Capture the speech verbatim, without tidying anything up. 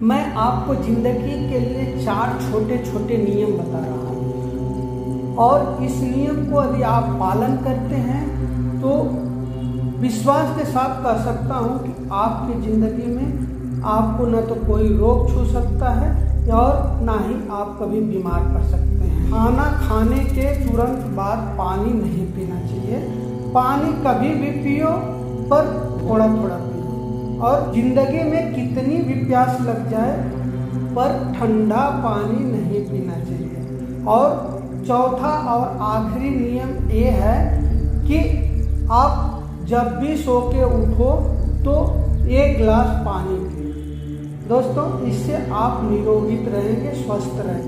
मैं आपको जिंदगी के लिए चार छोटे छोटे नियम बता रहा हूँ और इस नियम को यदि आप पालन करते हैं तो विश्वास के साथ कह सकता हूँ कि आपकी ज़िंदगी में आपको न तो कोई रोग छू सकता है और ना ही आप कभी बीमार पड़ सकते हैं। खाना खाने के तुरंत बाद पानी नहीं पीना चाहिए। पानी कभी भी पियो पर थोड़ा थोड़ा पियो। और ज़िंदगी में कितनी भी प्यास लग जाए पर ठंडा पानी नहीं पीना चाहिए। और चौथा और आखिरी नियम ये है कि आप जब भी सो के उठो तो एक गिलास पानी पिए। दोस्तों, इससे आप निरोगित रहेंगे, स्वस्थ रहेंगे।